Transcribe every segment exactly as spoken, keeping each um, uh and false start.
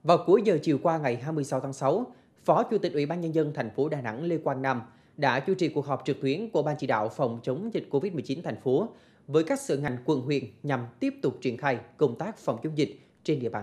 Vào cuối giờ chiều qua ngày hai mươi sáu tháng sáu, Phó Chủ tịch Ủy ban Nhân dân thành phố Đà Nẵng Lê Quang Nam đã chủ trì cuộc họp trực tuyến của Ban chỉ đạo phòng chống dịch Covid mười chín thành phố với các sở ngành quận huyện nhằm tiếp tục triển khai công tác phòng chống dịch trên địa bàn.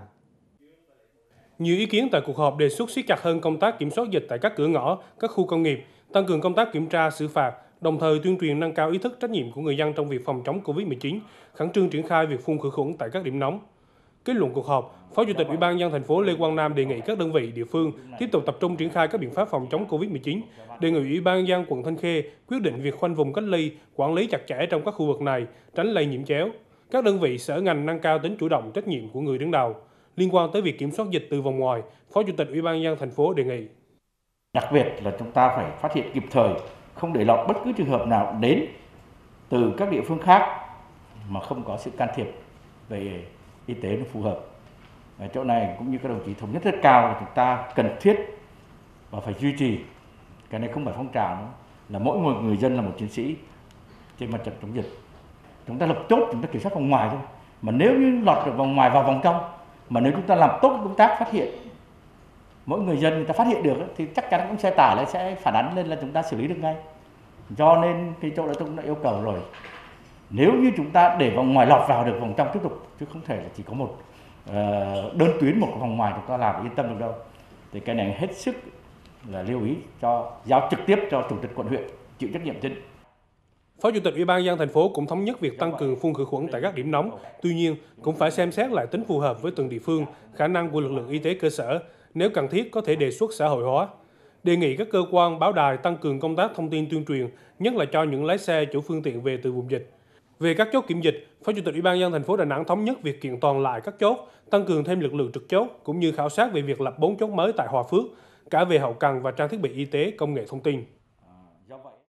Nhiều ý kiến tại cuộc họp đề xuất siết chặt hơn công tác kiểm soát dịch tại các cửa ngõ, các khu công nghiệp, tăng cường công tác kiểm tra, xử phạt, đồng thời tuyên truyền nâng cao ý thức trách nhiệm của người dân trong việc phòng chống Covid mười chín, khẩn trương triển khai việc phun khử khuẩn tại các điểm nóng. Kết luận cuộc họp, Phó Chủ tịch Ủy ban nhân dân thành phố Lê Quang Nam đề nghị các đơn vị địa phương tiếp tục tập trung triển khai các biện pháp phòng chống Covid mười chín, đề nghị Ủy ban nhân dân quận Thanh Khê quyết định việc khoanh vùng cách ly, quản lý chặt chẽ trong các khu vực này, tránh lây nhiễm chéo. Các đơn vị sở ngành nâng cao tính chủ động trách nhiệm của người đứng đầu. Liên quan tới việc kiểm soát dịch từ vòng ngoài, Phó Chủ tịch Ủy ban nhân dân thành phố đề nghị đặc biệt là chúng ta phải phát hiện kịp thời, không để lọt bất cứ trường hợp nào đến từ các địa phương khác mà không có sự can thiệp về y tế nó phù hợp. Ở chỗ này cũng như các đồng chí thống nhất rất cao là chúng ta cần thiết và phải duy trì. Cái này không phải phong trào nữa, là mỗi người người dân là một chiến sĩ trên mặt trận chống dịch. Chúng ta lập chốt, chúng ta kiểm soát vòng ngoài thôi. Mà nếu như lọt được vòng ngoài vào vòng trong, mà nếu chúng ta làm tốt công tác phát hiện, mỗi người dân người ta phát hiện được thì chắc chắn cũng xe tải lại sẽ phản ánh lên là chúng ta xử lý được ngay. Do nên cái chỗ đó tôi cũng đã yêu cầu rồi. Nếu như chúng ta để vòng ngoài lọt vào được vòng trong tiếp tục, chứ không thể là chỉ có một uh, đơn tuyến một vòng ngoài chúng ta làm yên tâm được đâu. Thì cái này hết sức là lưu ý cho giao trực tiếp cho chủ tịch quận huyện chịu trách nhiệm chính. Phó Chủ tịch Ủy ban nhân dân thành phố cũng thống nhất việc tăng cường phun khử khuẩn tại các điểm nóng. Tuy nhiên, cũng phải xem xét lại tính phù hợp với từng địa phương, khả năng của lực lượng y tế cơ sở. Nếu cần thiết, có thể đề xuất xã hội hóa. Đề nghị các cơ quan, báo đài tăng cường công tác thông tin tuyên truyền, nhất là cho những lái xe, chủ phương tiện về từ vùng dịch. Về các chốt kiểm dịch, Phó Chủ tịch Ủy ban nhân dân thành phố Đà Nẵng thống nhất việc kiện toàn lại các chốt, tăng cường thêm lực lượng trực chốt, cũng như khảo sát về việc lập bốn chốt mới tại Hòa Phước, cả về hậu cần và trang thiết bị y tế, công nghệ thông tin.